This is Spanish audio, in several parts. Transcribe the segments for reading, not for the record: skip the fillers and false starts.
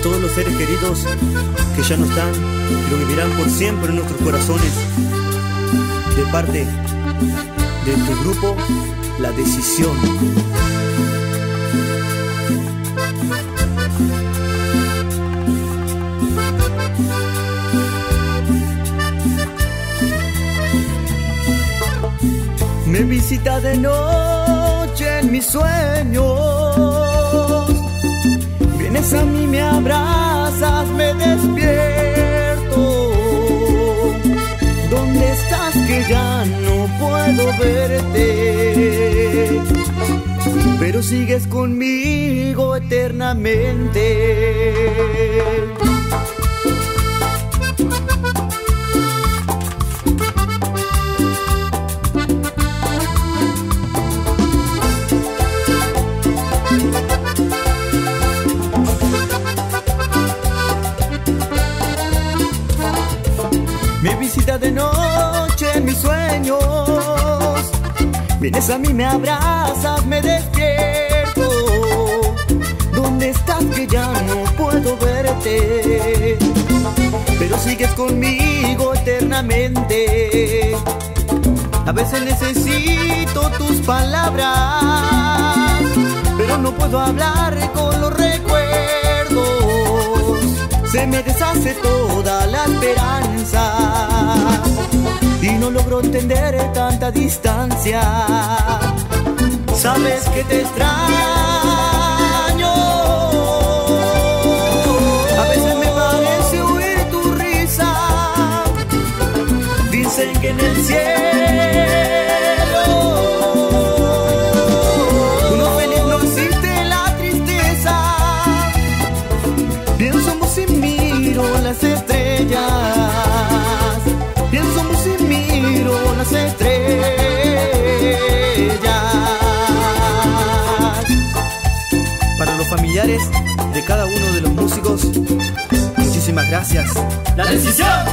todos los seres queridos que ya no están, pero vivirán por siempre en nuestros corazones, de parte de tu grupo La Decisión. Me visita de noche en mis sueños, vienes a mí, me abrazas, me despierto. ¿Dónde estás que ya no puedo verte? Pero sigues conmigo eternamente. Me visita de noche en mis sueños, vienes a mí, me abrazas, me despierto. ¿Dónde estás que ya no puedo verte? Pero sigues conmigo eternamente. A veces necesito tus palabras, pero no puedo hablar con los recuerdos. Se me deshace toda la esperanza y no logro entender tanta distancia. Sabes que te extraño. A veces me parece oír tu risa. Dicen que en el cielo uno feliz no existe la tristeza. Pienso y miro las estrellas, pienso y miro las estrellas. Para los familiares de cada uno de los músicos, muchísimas gracias. La Decisión.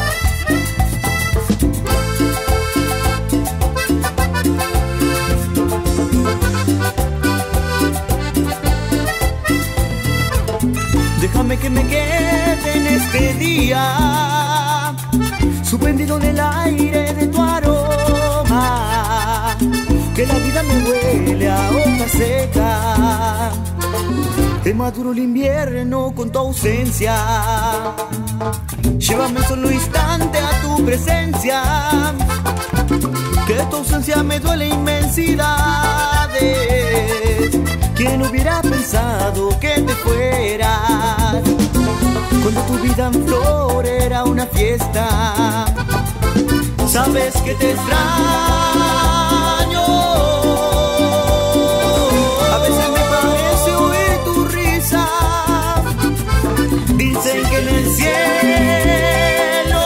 Déjame que me quede en este día, suspendido en el aire de tu aroma, que la vida me huele a hoja seca. Es maduro el invierno con tu ausencia. Llévame solo un instante a tu presencia, que tu ausencia me duele inmensidades. ¿Quién hubiera pensado que te fueras cuando tu vida en flor era una fiesta? Sabes que te extraño. A veces me parece oír tu risa. Dicen que en el cielo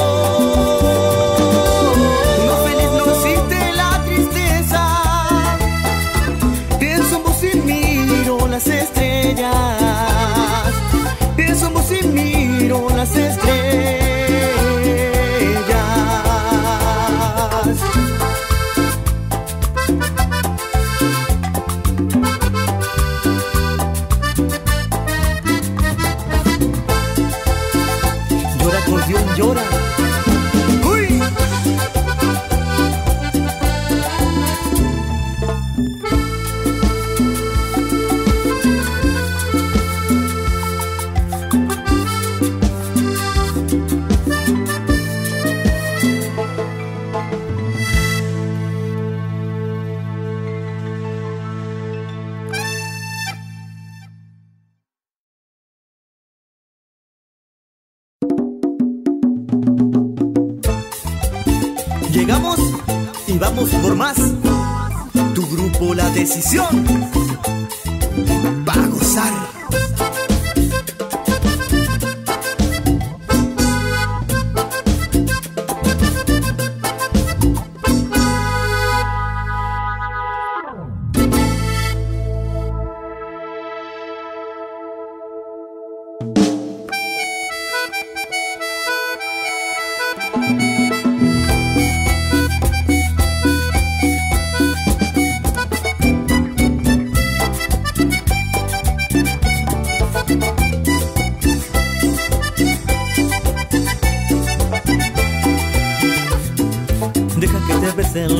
uno feliz no existe la tristeza. Pienso en vos y miro las estrellas. Pienso en vos y miro las estrellas. Llora, acordeón, llora. ¡Uy! Llegamos y vamos por más. Tu grupo La Decisión va a gozar.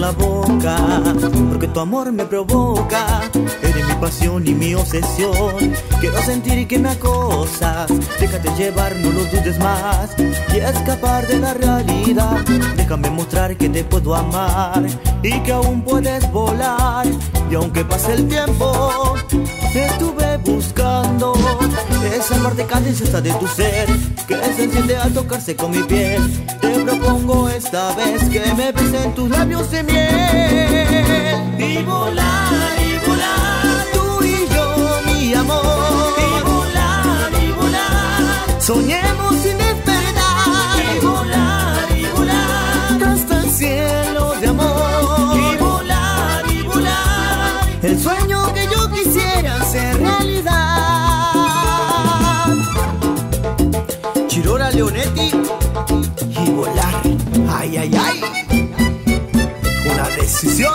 la boca, porque tu amor me provoca. Eres mi pasión y mi obsesión. Quiero sentir que me acosas. Déjate llevar, no lo dudes más, y escapar de la realidad. Déjame mostrar que te puedo amar y que aún puedes volar. Y aunque pase el tiempo, estuve buscando esa parte cadenciosa de tu ser que se enciende al tocarse con mi piel. Te propongo esta vez que me besen tus labios de miel. Y volar, tú y yo, mi amor. Y volar, soñemos sin despertar. Y volar, hasta el cielo de amor. Y volar, el sueño que yo quisiera hacer realidad. Chirora Leonetti y volar. Ay, ay, ay. Una decisión.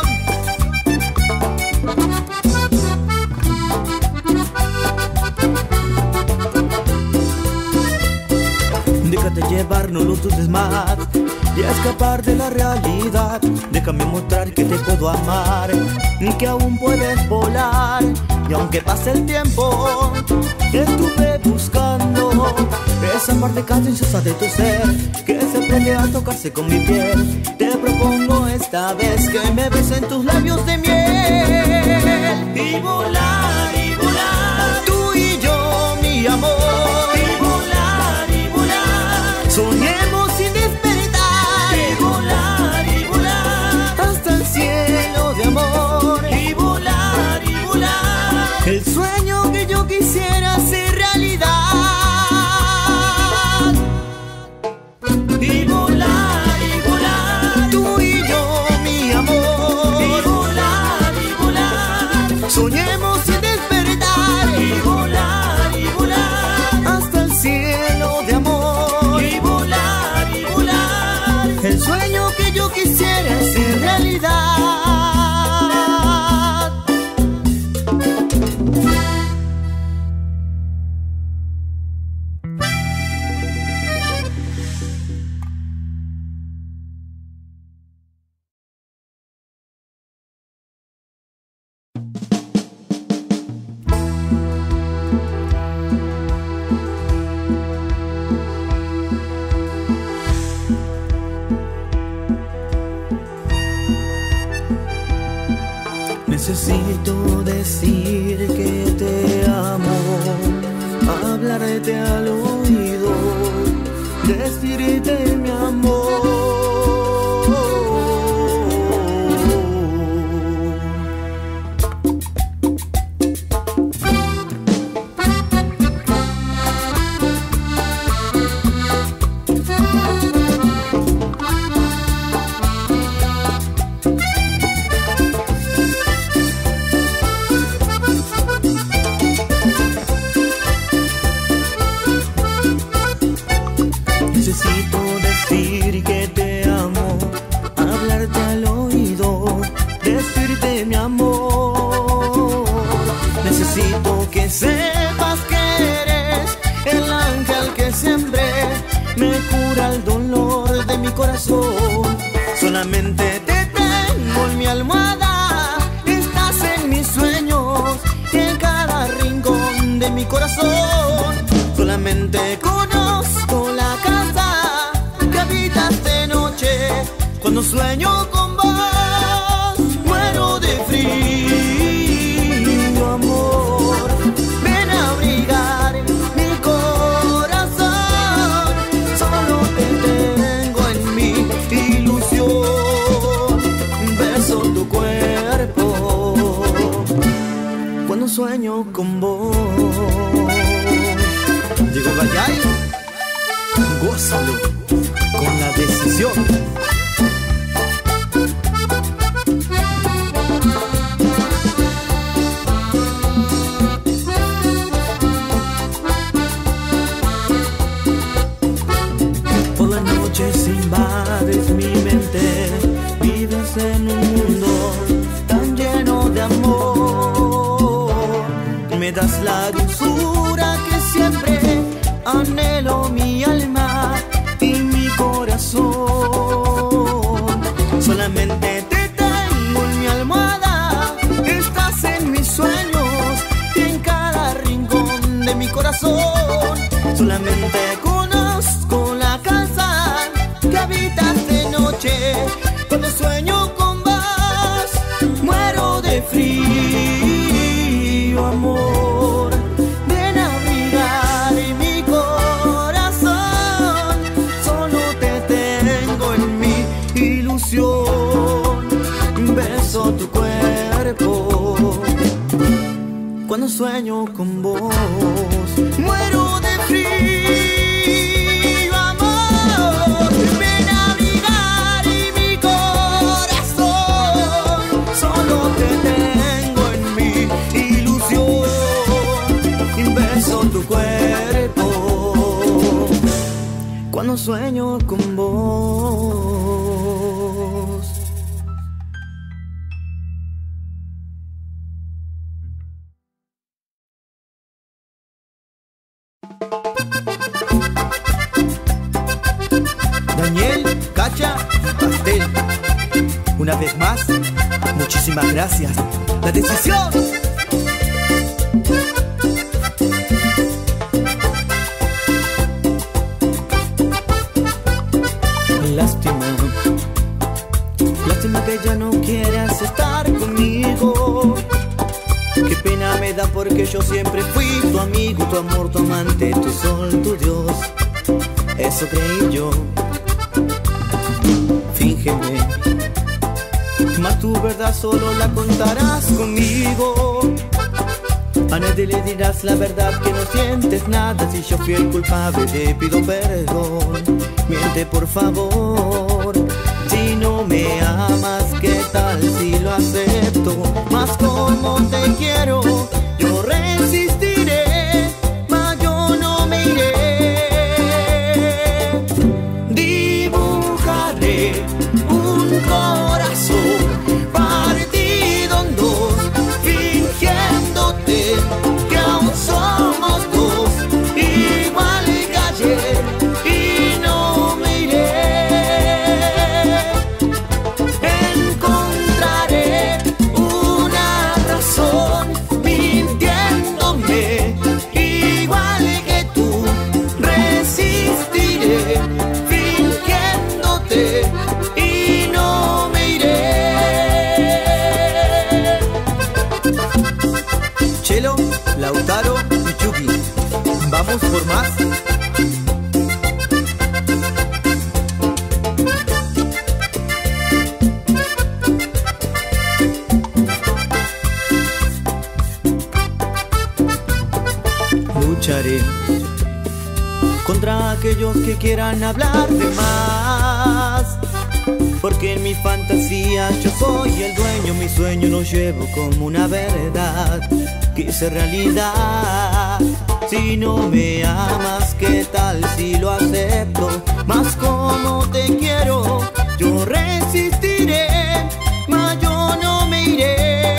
Déjate llevar, no lo dudes más, y escapar de la realidad. Déjame mostrar que te puedo amar y que aún puedes volar. Y aunque pase el tiempo, estuve buscando esa parte cadenciosa de tu ser que se prende al tocarse con mi piel. Te propongo esta vez que me besen tus labios de miel. Y volar, tú y yo, mi amor. Soñemos sin despertar. Y volar, hasta el cielo de amor. Y volar, el sueño que yo quisiera hacer realidad. Y volar, tú y yo, mi amor. Y volar, soñemos sin despertar. Y volar, hasta el cielo de amor. El sueño que yo quisiera hacer realidad. Necesito decir que te amo, hablarte al oído, decirte mi amor. Necesito decir que te amo, hablarte al oído, decirte mi amor. Necesito que sepas que eres el ángel que siempre me cura el dolor de mi corazón. Solamente te tengo en mi almohada, estás en mis sueños, en cada rincón de mi corazón. Solamente conozco la casa que habitas de noche. Cuando sueño con vos, muero de frío, amor. Ven a abrigar mi corazón. Solo te tengo en mi ilusión. Beso tu cuerpo cuando sueño con vos. Llegó Gallay, gózalo con la decisión. Por las noches invades mi mente, vives en un mundo tan lleno de amor. Me das la dulzura que siempre anhelo, mi alma y mi corazón. Solamente te mi corazón. Solamente conozco la casa que habitas de noche. Cuando sueño con vos, muero de frío, amor. Ven a abrigar mi corazón. Solo te tengo en mi ilusión. Beso tu cuerpo cuando sueño con vos. Muero de frío, amor. Ven a abrigar mi corazón. Solo te tengo en mi ilusión. Beso tu cuerpo cuando sueño con vos. Daniel, Cacha, Pastel. Una vez más, muchísimas gracias. La decisión. Lástima que ya no quieras estar conmigo. Qué pena me da porque yo siempre fui tu amigo, tu amor, tu amante, tu sol, tu Dios. Eso creí yo. Fíngeme, mas tu verdad solo la contarás conmigo. A nadie le dirás la verdad que no sientes nada. Si yo fui el culpable te pido perdón. Miente por favor. Si no me amas, ¿qué tal si lo acepto? Mas como te quiero, yo resistiré, mas yo no me iré. Dibujaré un corazón partido en dos, fingiéndote que aún somos dos, igual que ayer, y no me iré. Encontraré una razón mintiéndome, igual que tú. Resistiré fingiéndote y no me iré. Chelo, Lautaro y Chucky, vamos por más. Lucharé contra aquellos que quieran hablar de más, porque en mi fantasía yo soy el dueño. Mi sueño lo llevo como una verdad que es realidad. Si no me amas, ¿qué tal si lo acepto? Mas como te quiero, yo resistiré, mas yo no me iré.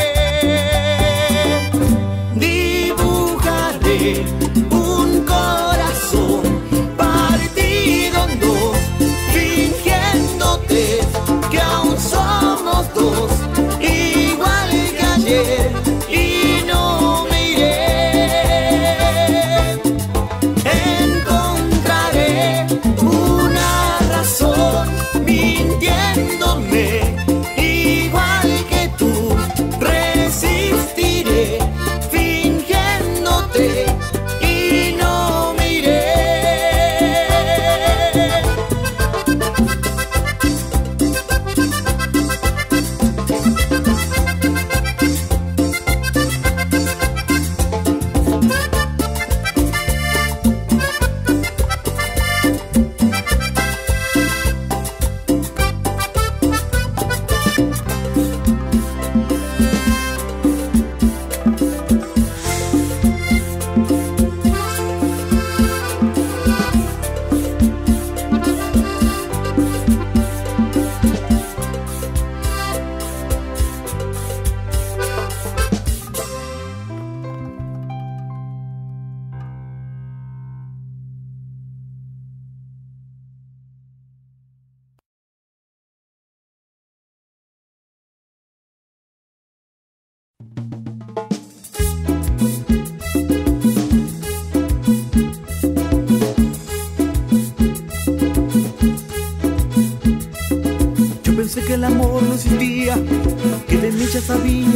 Dibujaré un corazón partido en dos, fingiéndote que aún somos dos, igual que ayer, y no me iré. Encontraré una razón mintiéndome,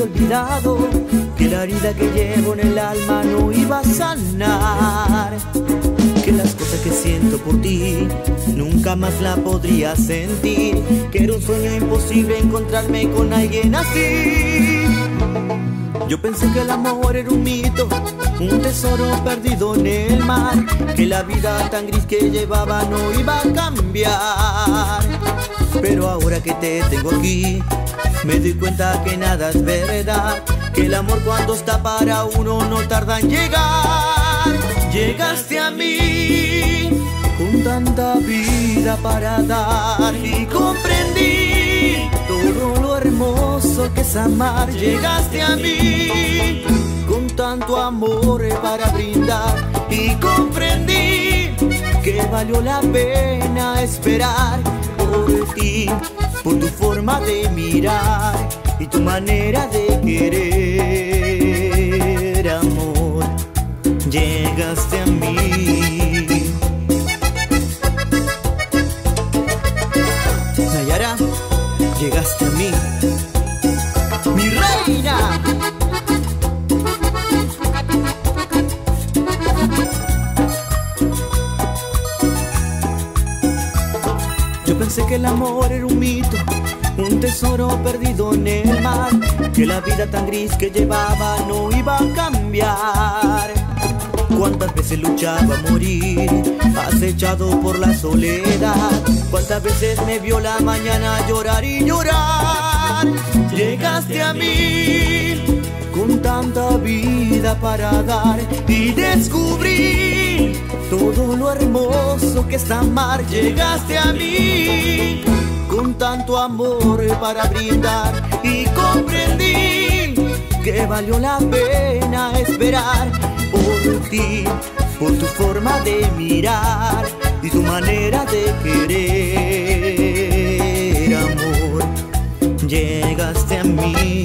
había olvidado que la herida que llevo en el alma no iba a sanar, que las cosas que siento por ti nunca más la podría sentir, que era un sueño imposible encontrarme con alguien así. Yo pensé que el amor era un mito, un tesoro perdido en el mar, que la vida tan gris que llevaba no iba a cambiar. Pero ahora que te tengo aquí, me doy cuenta que nada es verdad, que el amor cuando está para uno no tarda en llegar. Llegaste a mí con tanta vida para dar y comprendí todo lo hermoso que es amar. Llegaste a mí con tanto amor para brindar y comprendí que valió la pena esperar por ti, por tu forma de mirar y tu manera de querer, amor. Llegaste a mí. Nayara, llegaste a mí, mi reina. Yo pensé que el amor era un mito, un tesoro perdido en el mar, que la vida tan gris que llevaba no iba a cambiar. Cuántas veces luchaba a morir, acechado por la soledad. Cuántas veces me vio la mañana llorar y llorar. Llegaste a mí con tanta vida para dar y descubrí todo lo hermoso que es amar. Llegaste a mí con tanto amor para brindar y comprendí que valió la pena esperar por ti, por tu forma de mirar y tu manera de querer, amor. Llegaste a mí.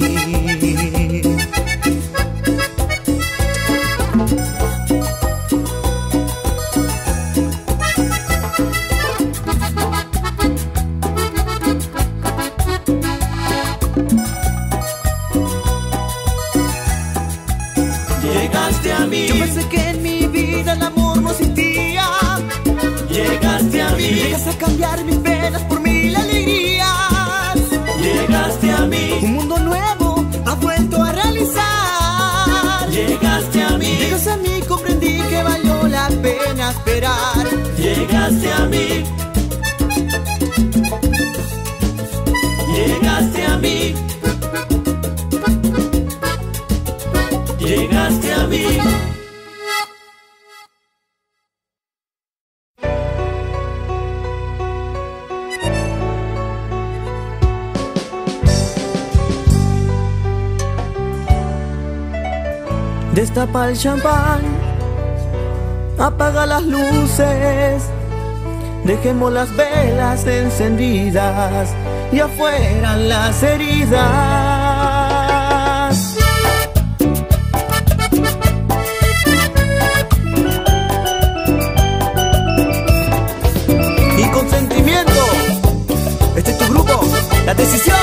Llegaste a mí. Yo pensé que en mi vida el amor no existía. Llegaste a mí. Llegas a cambiar mis penas por mil alegrías. Llegaste a mí. Un mundo nuevo has vuelto a realizar. Llegaste a mí. Llegaste a mí, comprendí que valió la pena esperar. Llegaste a mí. Llegaste a mí. Llegaste a mí. Destapa el champán, apaga las luces, dejemos las velas encendidas y afuera las heridas. Y con sentimiento, este es tu grupo, La Decisión.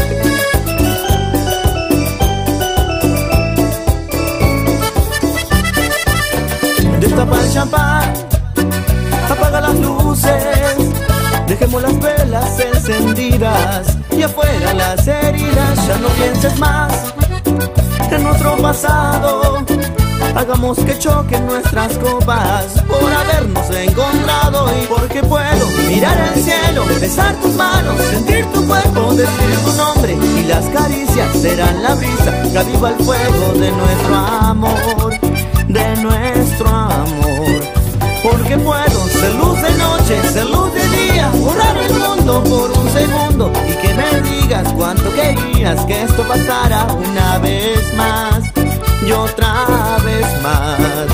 Destapa el champán, apaga las luces, dejemos las velas encendidas y afuera las heridas. Ya no pienses más en nuestro pasado, hagamos que choquen nuestras copas por habernos encontrado. Y porque puedo mirar al cielo, besar tus manos, sentir tu cuerpo, decir tu nombre, y las caricias serán la brisa que aviva el fuego de nuestro amor, de nuestro amor. Porque puedo ser luz de noche, ser luz de día, borrar el mundo por un segundo y que me digas cuánto querías que esto pasara una vez más y otra vez más.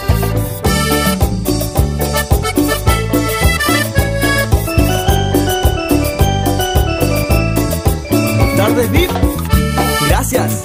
Tardes VIP, gracias.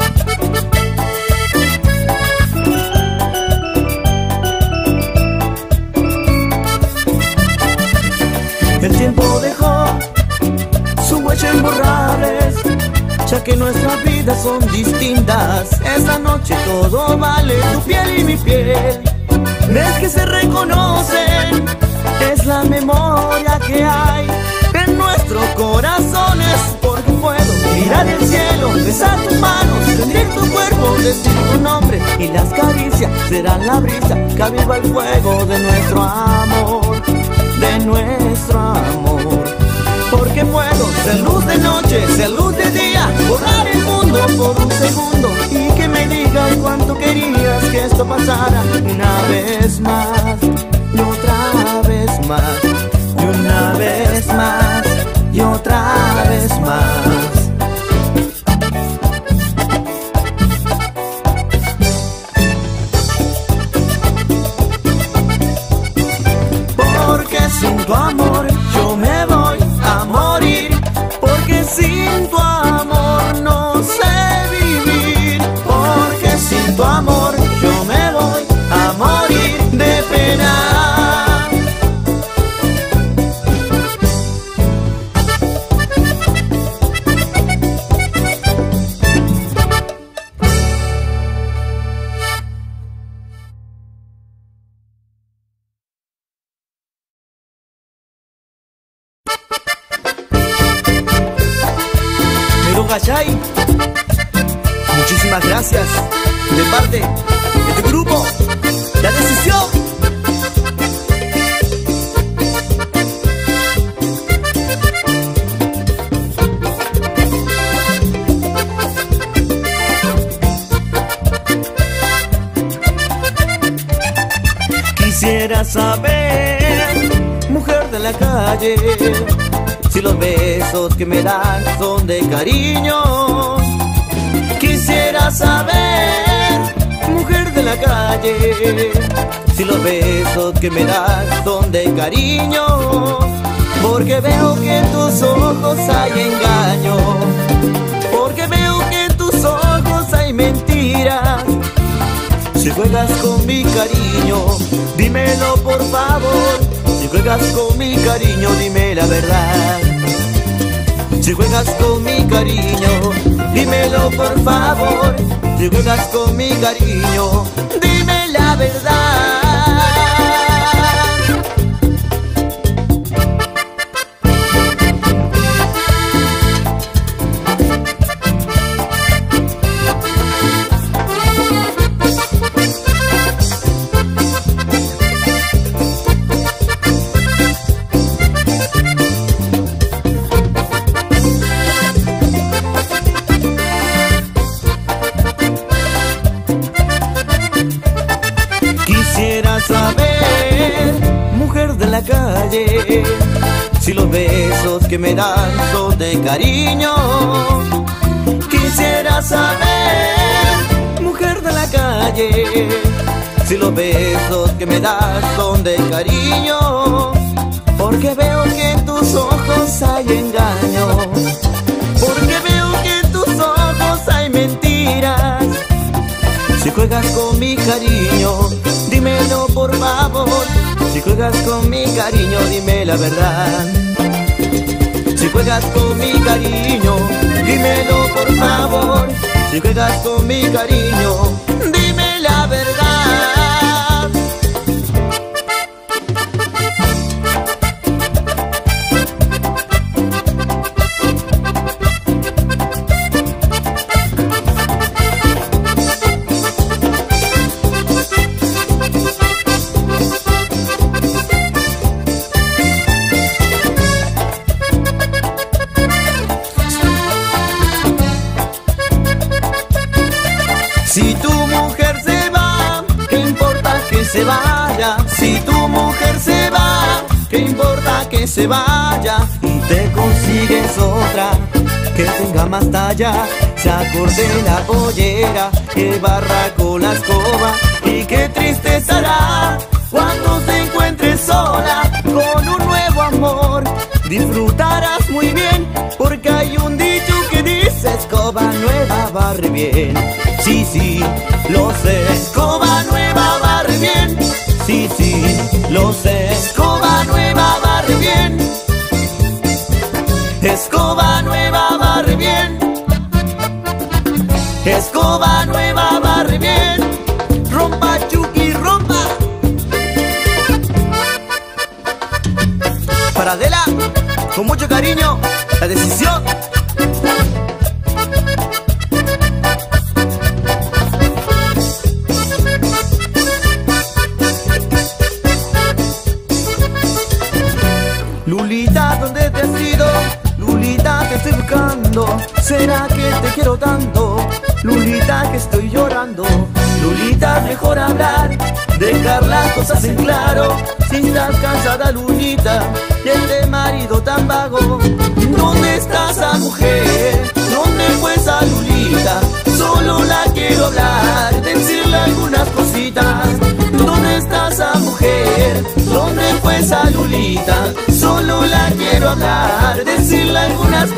El tiempo dejó su huella imborrables, ya que nuestra vida vidas son distintas. Esta noche todo vale, tu piel y mi piel. Ves que se reconocen, es la memoria que hay en nuestros corazones. Porque puedo mirar el cielo, besar tus manos, sentir tu cuerpo, decir tu nombre, y las caricias serán la brisa que aviva el fuego de nuestro amor, de nuestro amor. Porque puedo ser luz de noche, ser luz de día, borrar el mundo por un segundo, y que me digas cuánto querías que esto pasara una vez más, y otra vez más, y una vez más, y otra vez más. Porque sin tu amor yo me voy a morir, porque sin tu amor no sé vivir, porque sin tu amor yo me voy a morir de pena. ¿Cachai? Muchísimas gracias de parte de tu grupo La Decisión. Quisiera saber, mujer de la calle, si los besos que me dan son de cariño. Quisiera saber, mujer de la calle, si los besos que me dan son de cariño. Porque veo que en tus ojos hay engaño, porque veo que en tus ojos hay mentiras. Si juegas con mi cariño, dímelo por favor. Si juegas con mi cariño, dime la verdad. Si juegas con mi cariño, dímelo por favor. Si juegas con mi cariño, dime la verdad. Quisiera saber, mujer de la calle, si los besos que me dan son de cariño. Quisiera saber, mujer de la calle, si los besos que me das son de cariño. Porque veo que en tus ojos hay engaño, porque veo que en tus ojos hay mentiras. Si juegas con mi cariño, dímelo por favor. Si juegas con mi cariño, dime la verdad. Si juegas con mi cariño, dímelo por favor. Si juegas con mi cariño, dime la verdad. Si tu mujer se va, ¿qué importa que se vaya? Si tu mujer se va, ¿qué importa que se vaya? Y te consigues otra que tenga más talla, se acorde la pollera, que barra con la escoba. Y qué triste estará cuando te encuentres sola con un nuevo amor. Disfrutarás muy bien, porque hay un dicho que dice: escoba nueva barre bien. Sí, sí, lo sé, escoba nueva barre bien. Sí, sí, lo sé, escoba nueva barre bien. Escoba nueva barre bien. quiero tanto, Lulita, que estoy llorando. Lulita, mejor hablar, dejar las cosas en claro. Si estás cansada, Lulita, de este marido tan vago. ¿Dónde está esa mujer? ¿Dónde fue esa Lulita? Solo la quiero hablar, decirle algunas cositas. ¿Dónde está esa mujer? ¿Dónde fue esa Lulita? Solo la quiero hablar, decirle algunas